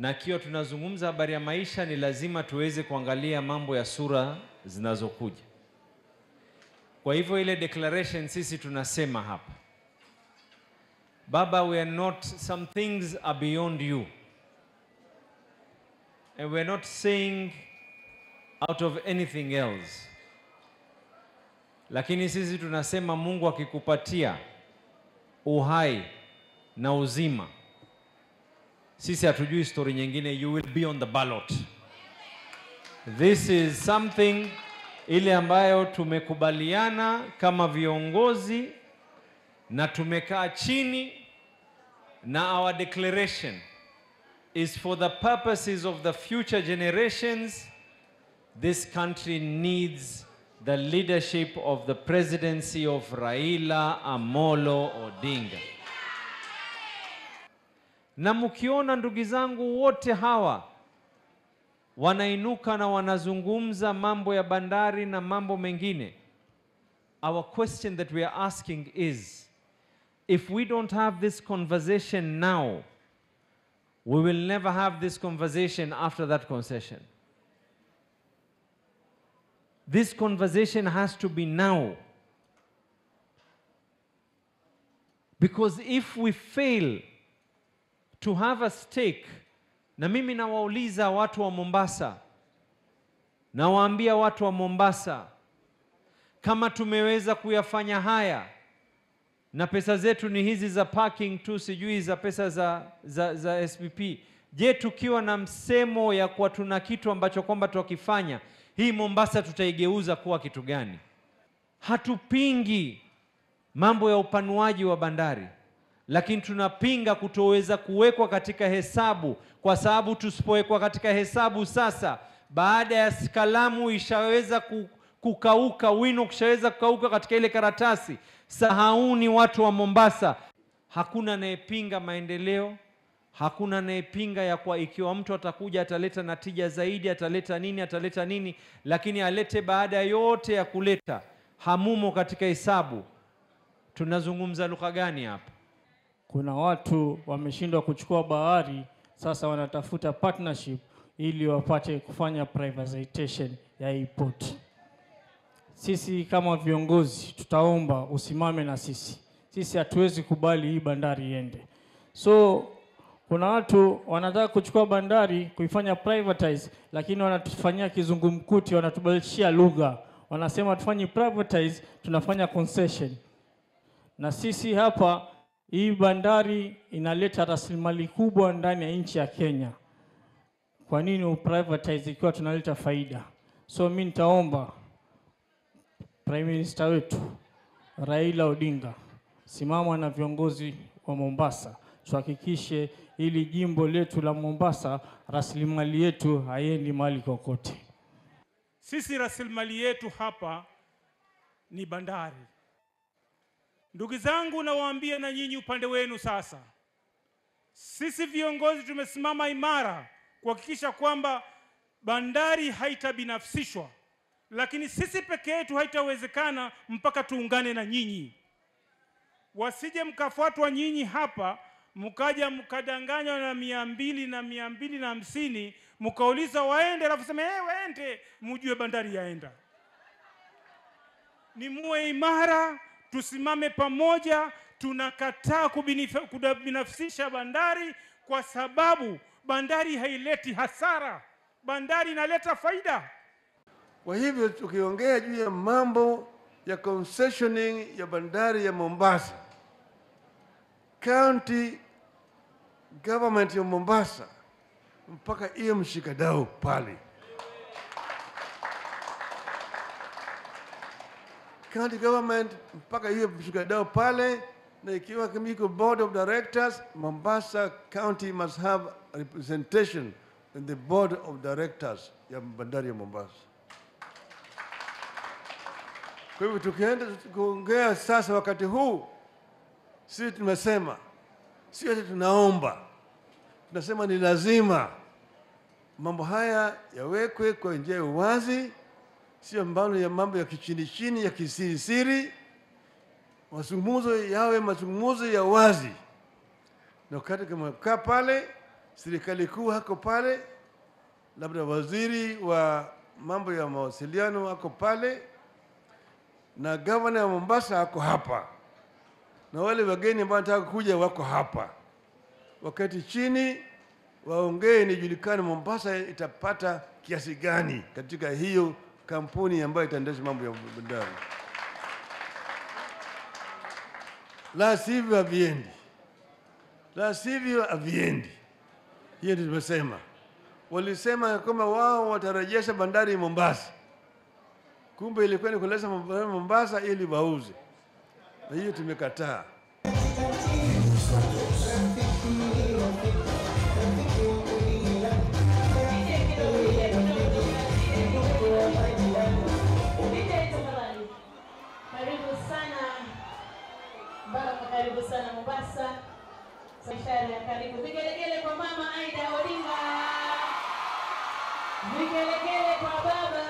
Na kiwa tunazungumza habari ya maisha, ni lazima tuweze kuangalia mambo ya sura zinazokuja. Kwa hivyo ile declaration sisi tunasema hapa, Baba, we are not, some things are beyond you. And we are not saying out of anything else. Lakini sisi tunasema Mungu akikupatia uhai na uzima, sisi hatujui story nyingine, you will be on the ballot. This is something ile ambayo tumekubaliana kama viongozi na tumekaa chini, na our declaration is for the purposes of the future generations. This country needs the leadership of the presidency of Raila Amolo Odinga. Na mkiona ndugu zangu wote hawa wanainuka na wanazungumza mambo ya bandari na mambo mengine, our question that we are asking is, if we don't have this conversation now, we will never have this conversation after that concession. This conversation has to be now. Because if we fail to have a stake, na mimi nawauliza watu wa Mombasa, nawaambia watu wa Mombasa, kama tumeweza kuyafanya haya, na pesa zetu ni hizi za parking tu, sijui za pesa za SPP, je, tukiwa na msemo ya kuwa tuna kitu ambacho kwamba tukifanya, hii Mombasa tutaigeuza kuwa kitu gani? Hatupingi mambo ya upanuaji wa bandari, lakini tunapinga kutoweza kuwekwa katika hesabu, kwa sababu tusipowekwa katika hesabu sasa, baada ya kalamu ishaweza kukauka, wino kishaweza kukauka katika ile karatasi, sahauni watu wa Mombasa. Hakuna anayepinga maendeleo, hakuna anayepinga ya kwa ikiwa mtu atakuja ataleta natija zaidi, ataleta nini, lakini alete baada yote ya kuleta hamumo katika hesabu. Tunazungumza lugha gani hapa? Kuna watu wameshindwa kuchukua bahari, sasa wanatafuta partnership ili wapate kufanya privatization ya airport. Sisi kama viongozi tutaomba usimame na sisi. Sisi hatuwezi kubali hii bandari iende. So kuna watu wanataka kuchukua bandari kuifanya privatize, lakini wanatufanyia kizungumkuti, wanatubadilishia lugha. Wanasema tufanye privatize, tunafanya concession. Na sisi hapa, hii bandari inaleta rasilimali kubwa ndani ya nchi ya Kenya. Kwa nini uprivatize ikiwa tunaleta faida? So mimi nitaomba Prime Minister wetu Raila Odinga, simama na viongozi wa Mombasa, tuhakikishe ili jimbo letu la Mombasa rasilimali yetu haiendi mali kokote. Sisi rasilimali yetu hapa ni bandari. Ndugu zangu, nawaambia na nyinyi upande wenu sasa, sisi viongozi tumesimama imara kuhakikisha kwamba bandari haitabinafsishwa, lakini sisi peke yetu haitawezekana mpaka tuungane na nyinyi. Wasije mkafuatwa nyinyi hapa mkaja mkadanganywa na 200 na 250, mkauliza waende alafu sema waende, mjue bandari yaenda. Ni muwe imara, tusimame pamoja. Tunakataa kubinafsisha bandari, kwa sababu bandari haileti hasara, bandari inaleta faida. Kwa hivyo tukiongea juu ya mambo ya concessioning ya bandari ya Mombasa, county government ya Mombasa mpaka iyo mshikadau pale. County government mpaka hiyo mshikadau pale, na ikiwa kimiko board of directors, Mombasa County must have representation in the board of directors ya bandari ya Mombasa. Kwa hivyo tukienda kuongea sasa wakati huu, sisi tumesema, sio ati tunaomba, tunasema ni lazima mambo haya yawekwe kwa njia ya uwazi, sio mambo ya kichini chini, ya kisirisiri. Mazungumzo yawe mazungumzo ya wazi, na wakati kama kaa pale serikali kuu hako pale, labda waziri wa mambo ya mawasiliano hako pale, na governor wa Mombasa hako hapa, na wale wageni ambao wanataka kuja wako hapa. Wakati chini waongee, nijulikane Mombasa itapata kiasi gani katika hiyo kampuni ambayo itaendesha mambo ya bandari. La sivyo haviendi, la sivyo haviendi. Hiyo ndio tumesema. Walisema kama wao watarejesha bandari Mombasa, kumbe ilikuwa ni kuleta Mombasa ili wauze, na hiyo tumekataa. Karibu sana Mombasa. Safari ya karibu. Vigelegele kwa mama Raila Odinga. Vigelegele kwa baba.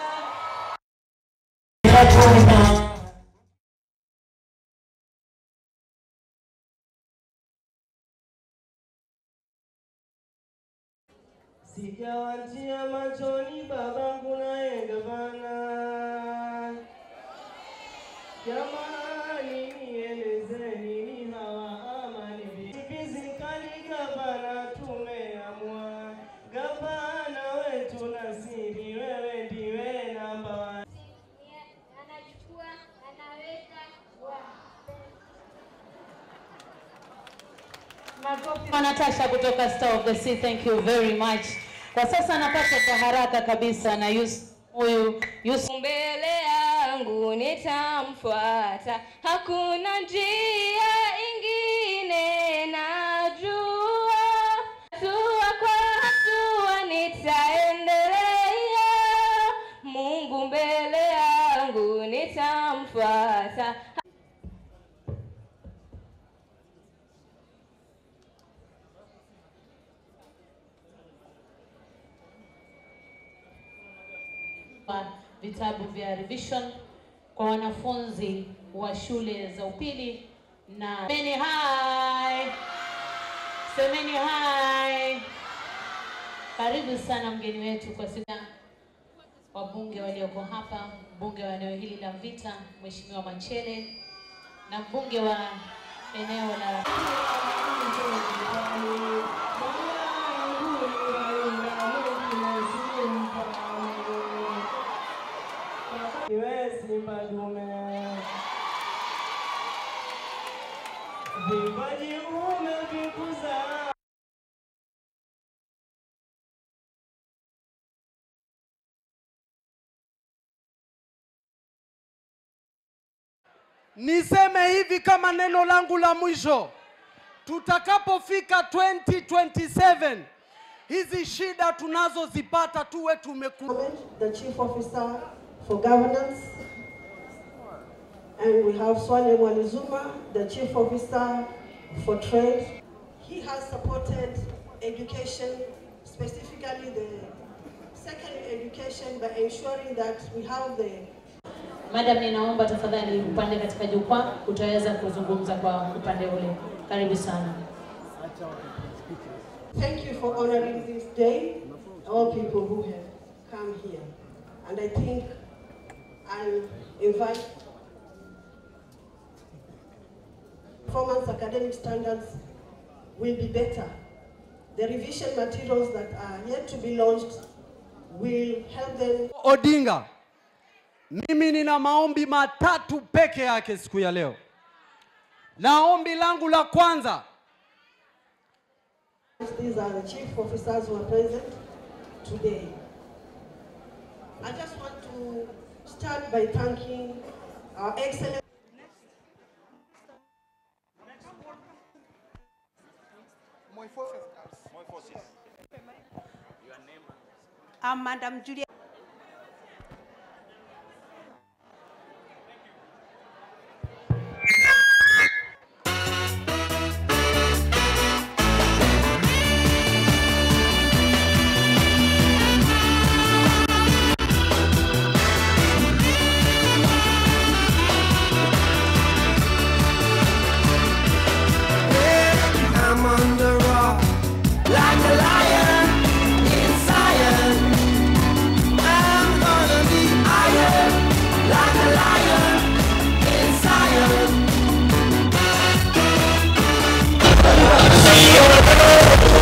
Sijawatia machoni babangu naye gavana. Jamani nielezeni ni hawa amani vipi gavana, tumeamua gavana wetu Nassiri, wewe ndiwe namba 1. Anachukua, anaweka Makofi Natasha kutoka Star of the Sea, thank you very much. Kwa sasa napata kwa haraka kabisa na huyu mbele yangu nitamfuata, hakuna njia ingine, najua hatua kwa hatua nitaendelea. Mungu mbele yangu nitamfuata. Vitabu vya revision kwa wanafunzi wa shule za upili na semeni hai. Semeni hai. Karibu sana mgeni wetu kwa siku. Wabunge walioko hapa, mbunge wa eneo hili la Mvita Mheshimiwa Machele na mbunge wa eneo la Niseme hivi kama neno langu la mwisho, tutakapofika 2027 hizi shida tunazozipata tuwe tumekuwa. The Chief Officer for Governance, and we have Swale Mwalizuma, the Chief Officer for Trade. He has supported education, specifically the secondary education, by ensuring that we have the Madam, ninaomba tafadhali upande katika jukwaa, utaweza kuzungumza kwa upande ule. Karibu sana. Thank you for honoring this day, all people who have come here. And I think I'll invite performance academic standards will be better. The revision materials that are yet to be launched will help them. Odinga, mimi nina maombi matatu peke yake siku ya leo. Na ombi langu la kwanza, these are the chief officers who are present today. I just want to start by thanking our excellent Madam Julia. I'm on the rock like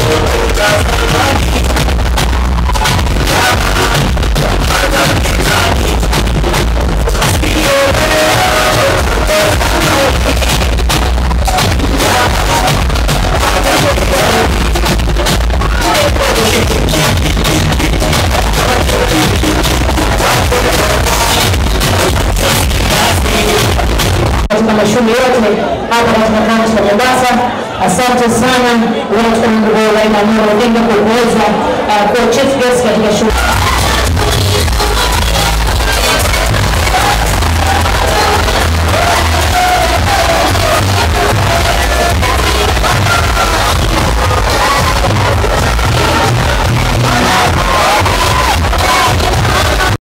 Katika shule yote hapa katika kaunti ya Mombasa. Asante sana watu wa Raila Odinga kwa kuweza kuwa chief guest katika shule.